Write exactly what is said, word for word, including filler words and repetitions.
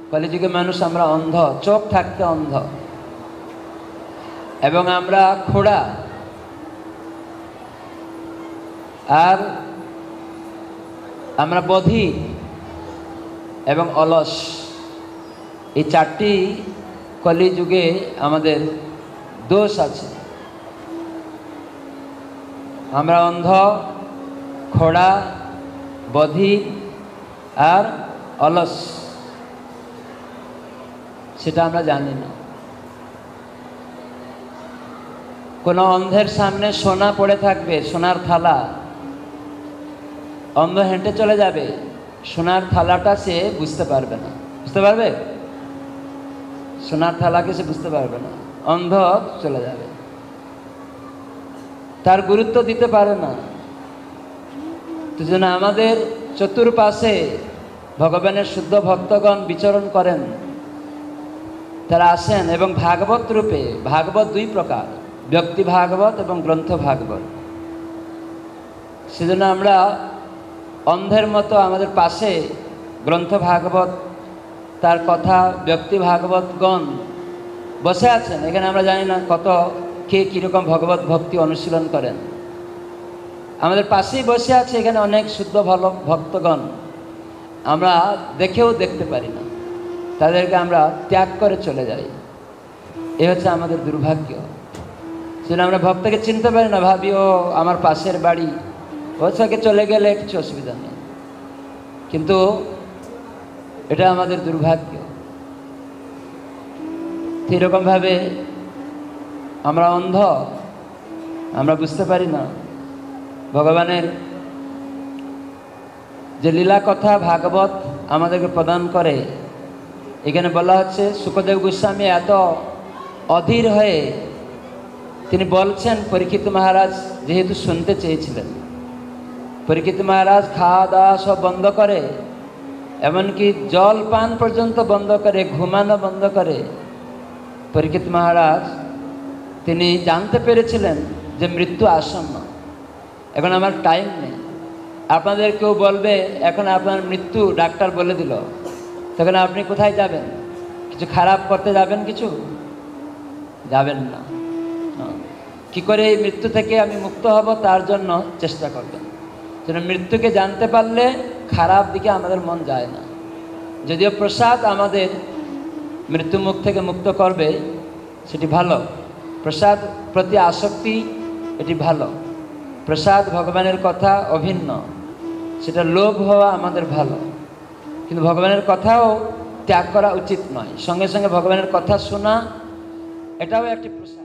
কলিযুগে মানুষ আমরা অন্ধ, চোখ থাকতে অন্ধ, এবং আমরা খোড়া আর আমরা বধির এবং অলস। এই চারটি কলিযুগে আমাদের দোষ আছে। আমরা অন্ধ, খোড়া, বধির আর অলস, সেটা আমরা জানি না। কোনো অন্ধের সামনে সোনা পড়ে থাকবে, সোনার থালা, অন্ধ হেঁটে চলে যাবে, সোনার থালাটা সে বুঝতে পারবে না। বুঝতে পারবে? সোনার থালাকে সে বুঝতে পারবে না, অন্ধ চলে যাবে, তার গুরুত্ব দিতে পারে না। তো যেন আমাদের চতুর্পাশে ভগবানের শুদ্ধ ভক্তগণ বিচরণ করেন, তারা আসেন এবং ভাগবত রূপে। ভাগবত দুই প্রকার, ব্যক্তি ভাগবত এবং গ্রন্থ ভাগবত। সেজন্য আমরা অন্ধের মতো আমাদের পাশে গ্রন্থ ভাগবত, তার কথা ব্যক্তি ভাগবতগণ বসে আছেন। এখানে আমরা জানি না কত কে কীরকম ভগবত ভক্তি অনুশীলন করেন। আমাদের পাশেই বসে আছে এখানে অনেক শুদ্ধ ভালো ভক্তগণ, আমরা দেখেও দেখতে পারি না, তাদেরকে আমরা ত্যাগ করে চলে যাই। এ হচ্ছে আমাদের দুর্ভাগ্য। সেজন্য আমরা ভক্তকে চিনতে পারি না, ভাবি ও আমার পাশের বাড়ি, ও থেকে চলে গেলে কিছু অসুবিধা নেই, কিন্তু এটা আমাদের দুর্ভাগ্য। এরকমভাবে আমরা অন্ধ, আমরা বুঝতে পারি না ভগবানের যে লীলা কথা ভাগবত আমাদেরকে প্রদান করে। এখানে বলা হচ্ছে শুকদেব গোস্বামী এত অধীর হয়ে তিনি বলছেন, পরীক্ষিত মহারাজ যেহেতু শুনতে চেয়েছিলেন, পরীক্ষিত মহারাজ খাওয়া দাওয়া সব বন্ধ করে, এমনকি জল পান পর্যন্ত বন্ধ করে, ঘুমানো বন্ধ করে। পরীক্ষিত মহারাজ তিনি জানতে পেরেছিলেন যে মৃত্যু আসন্ন, এখন আমার টাইম নেই। আপনাদের কেউ বলবে এখন আপনার মৃত্যু, ডাক্তার বলে দিল, তখন আপনি কোথায় যাবেন? কিছু খারাপ করতে যাবেন? কিছু যাবেন না। কি করে এই মৃত্যু থেকে আমি মুক্ত হব তার জন্য চেষ্টা করবেন। যেন মৃত্যুকে জানতে পারলে খারাপ দিকে আমাদের মন যায় না। যদিও প্রসাদ আমাদের মৃত্যু মুখ থেকে মুক্ত করবে, সেটি ভালো। প্রসাদ প্রতি আসক্তি এটি ভালো। প্রসাদ ভগবানের কথা অভিন্ন, সেটা লোভ হওয়া আমাদের ভালো, কিন্তু ভগবানের কথাও ত্যাগ করা উচিত নয়। সঙ্গে সঙ্গে ভগবানের কথা শোনা, এটাও একটি প্রসাদ।